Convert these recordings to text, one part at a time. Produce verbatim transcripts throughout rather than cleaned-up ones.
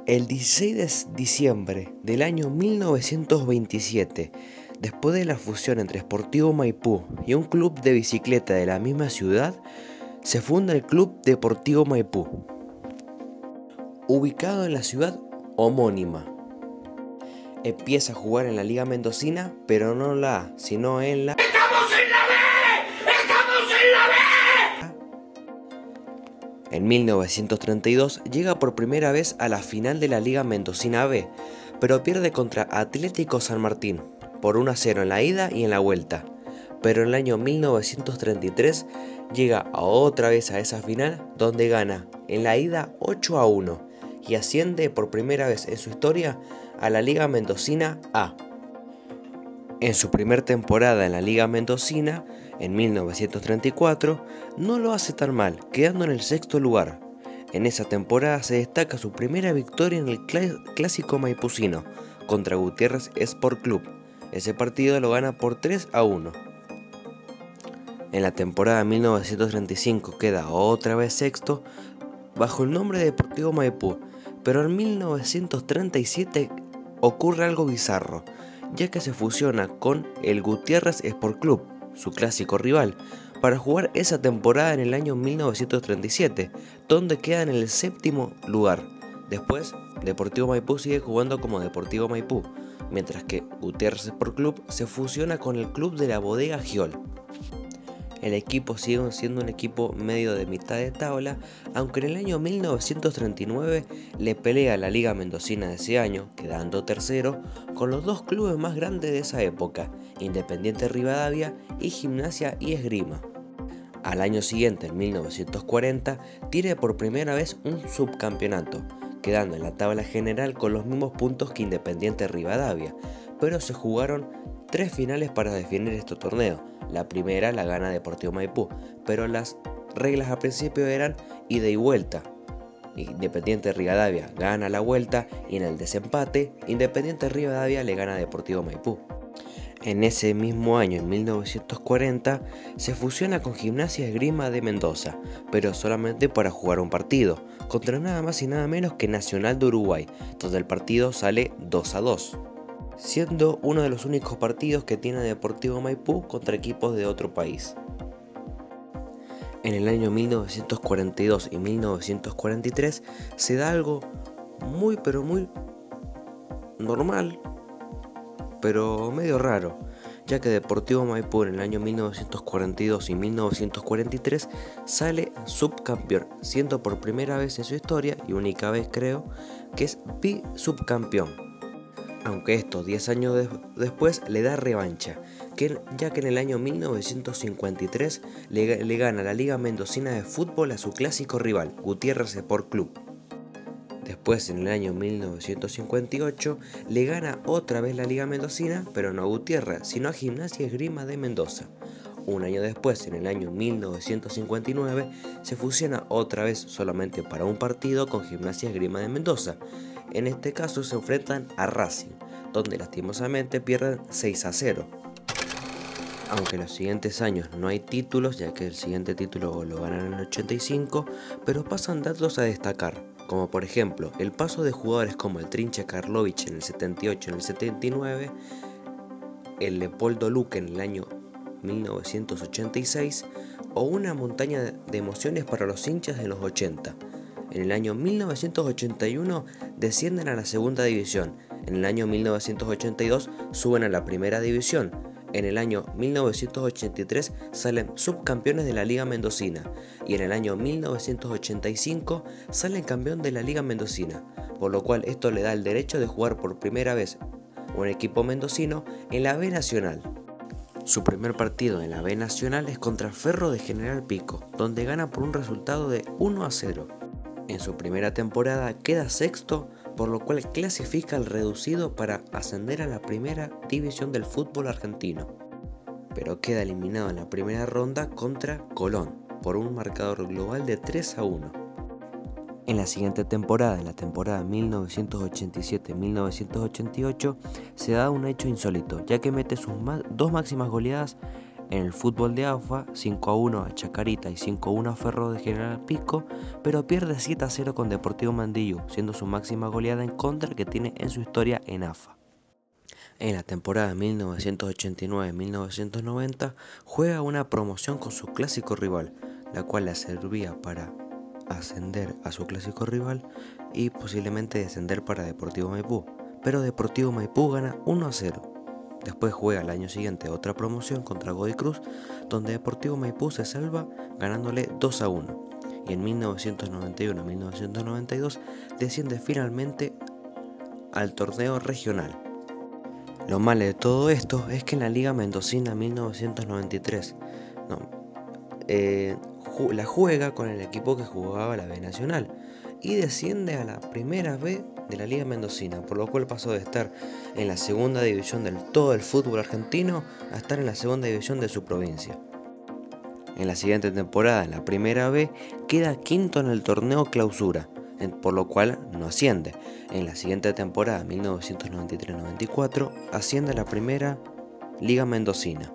El dieciséis de diciembre del año mil novecientos veintisiete, después de la fusión entre Sportivo Maipú y un club de bicicleta de la misma ciudad, se funda el Club Deportivo Maipú, ubicado en la ciudad homónima. Empieza a jugar en la Liga Mendocina, pero no la A, sino en la... ¡Estamos en la B! ¡Estamos en la B! En mil novecientos treinta y dos llega por primera vez a la final de la Liga Mendocina B, pero pierde contra Atlético San Martín por uno a cero en la ida y en la vuelta. Pero en el año mil novecientos treinta y tres llega otra vez a esa final, donde gana en la ida ocho a uno y asciende por primera vez en su historia a la Liga Mendocina A. En su primer temporada en la Liga Mendocina, en mil novecientos treinta y cuatro, no lo hace tan mal, quedando en el sexto lugar. En esa temporada se destaca su primera victoria en el Clásico Maipucino contra Gutiérrez Sport Club. Ese partido lo gana por tres a uno. En la temporada mil novecientos treinta y cinco queda otra vez sexto bajo el nombre de Deportivo Maipú, pero en mil novecientos treinta y siete ocurre algo bizarro, ya que se fusiona con el Gutiérrez Sport Club, su clásico rival, para jugar esa temporada en el año mil novecientos treinta y siete, donde queda en el séptimo lugar. Después, Deportivo Maipú sigue jugando como Deportivo Maipú, mientras que Gutiérrez Sport Club se fusiona con el club de la Bodega Giol. El equipo sigue siendo un equipo medio de mitad de tabla, aunque en el año mil novecientos treinta y nueve le pelea a la Liga Mendocina de ese año, quedando tercero, con los dos clubes más grandes de esa época, Independiente Rivadavia y Gimnasia y Esgrima. Al año siguiente, en mil novecientos cuarenta, tiene por primera vez un subcampeonato, quedando en la tabla general con los mismos puntos que Independiente Rivadavia, pero se jugaron tres finales para definir este torneo. La primera la gana Deportivo Maipú, pero las reglas al principio eran ida y vuelta. Independiente Rivadavia gana la vuelta y en el desempate, Independiente Rivadavia le gana a Deportivo Maipú. En ese mismo año, en mil novecientos cuarenta, se fusiona con Gimnasia Esgrima de Mendoza, pero solamente para jugar un partido, contra nada más y nada menos que Nacional de Uruguay, donde el partido sale dos a dos. Siendo uno de los únicos partidos que tiene Deportivo Maipú contra equipos de otro país. En el año mil novecientos cuarenta y dos y mil novecientos cuarenta y tres se da algo muy pero muy normal, pero medio raro, ya que Deportivo Maipú en el año mil novecientos cuarenta y dos y mil novecientos cuarenta y tres sale subcampeón, siendo por primera vez en su historia, y única vez creo, que es bisubcampeón. Aunque esto diez años de después le da revancha, que, ya que en el año mil novecientos cincuenta y tres le, le gana la Liga Mendocina de Fútbol a su clásico rival, Gutiérrez Sport Club. Después, en el año mil novecientos cincuenta y ocho, le gana otra vez la Liga Mendocina, pero no a Gutiérrez, sino a Gimnasia Esgrima de Mendoza. Un año después, en el año mil novecientos cincuenta y nueve, se fusiona otra vez solamente para un partido con Gimnasia Esgrima de Mendoza. En este caso se enfrentan a Racing, donde lastimosamente pierden seis a cero. Aunque en los siguientes años no hay títulos, ya que el siguiente título lo ganan en el ochenta y cinco, pero pasan datos a destacar, como por ejemplo el paso de jugadores como el Trinche Karlovich en el setenta y ocho y en el setenta y nueve, el Leopoldo Luque en el año mil novecientos ochenta y seis, o una montaña de emociones para los hinchas de los ochenta. En el año mil novecientos ochenta y uno descienden a la segunda división, en el año mil novecientos ochenta y dos suben a la primera división, en el año mil novecientos ochenta y tres salen subcampeones de la Liga Mendocina y en el año mil novecientos ochenta y cinco salen campeón de la Liga Mendocina, por lo cual esto le da el derecho de jugar por primera vez un equipo mendocino en la B Nacional. Su primer partido en la B Nacional es contra Ferro de General Pico, donde gana por un resultado de uno a cero. En su primera temporada queda sexto, por lo cual clasifica al reducido para ascender a la primera división del fútbol argentino, pero queda eliminado en la primera ronda contra Colón, por un marcador global de tres a uno. En la siguiente temporada, en la temporada mil novecientos ochenta y siete mil novecientos ochenta y ocho, se da un hecho insólito, ya que mete sus dos máximas goleadas En el fútbol de AFA, cinco a uno a Chacarita y cinco a uno a Ferro de General Pico, pero pierde siete a cero con Deportivo Mandillú, siendo su máxima goleada en contra que tiene en su historia en AFA. En la temporada mil novecientos ochenta y nueve mil novecientos noventa juega una promoción con su clásico rival, la cual le servía para ascender a su clásico rival y posiblemente descender para Deportivo Maipú, pero Deportivo Maipú gana uno a cero. Después juega al año siguiente otra promoción contra Godoy Cruz, donde Deportivo Maipú se salva ganándole dos a uno, y en mil novecientos noventa y uno mil novecientos noventa y dos desciende finalmente al torneo regional. Lo malo de todo esto es que en la Liga Mendocina mil novecientos noventa y tres no, eh, ju- la juega con el equipo que jugaba la B Nacional y desciende a la primera B de la Liga Mendocina, por lo cual pasó de estar en la segunda división del todo el fútbol argentino a estar en la segunda división de su provincia. En la siguiente temporada, en la primera B, queda quinto en el torneo clausura, por lo cual no asciende. En la siguiente temporada, mil novecientos noventa y tres noventa y cuatro, asciende a la primera Liga Mendocina.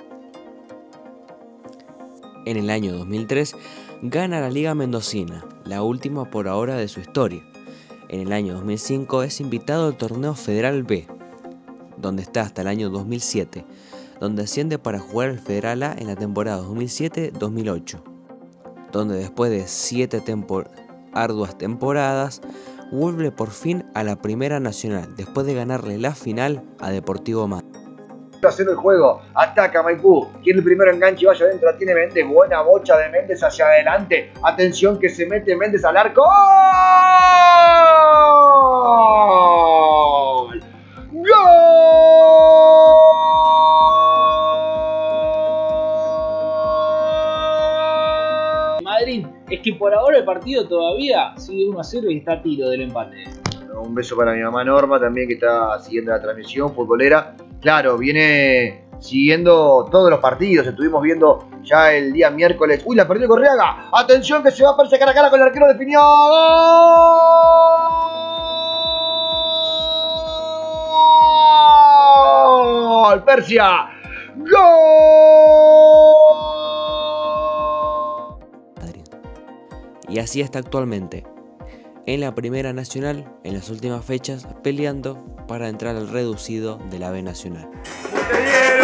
En el año dos mil tres gana la Liga Mendocina, la última por ahora de su historia. En el año dos mil cinco es invitado al Torneo Federal B, donde está hasta el año dos mil siete, donde asciende para jugar el Federal A en la temporada dos mil siete dos mil ocho, donde después de siete tempor- arduas temporadas vuelve por fin a la Primera Nacional, después de ganarle la final a Deportivo Madrid. Haciendo el juego, ataca Maipú, tiene el primero enganche y vaya adentro, tiene Méndez, buena bocha de Méndez hacia adelante, atención que se mete Méndez al arco, ¡gol! ¡Gol! Madrid, es que por ahora el partido todavía sigue uno a cero y está a tiro del empate. Un beso para mi mamá Norma también, que está siguiendo la transmisión futbolera. Claro, viene siguiendo todos los partidos. Estuvimos viendo ya el día miércoles. ¡Uy, la perdió Correaga! ¡Atención que se va a perseguir cara a cara con el arquero! ¡Definió! ¡Gol! ¡Persia! ¡Gol! Y así está actualmente en la Primera Nacional, en las últimas fechas, peleando para entrar al reducido de la B Nacional. ¡Muy bien!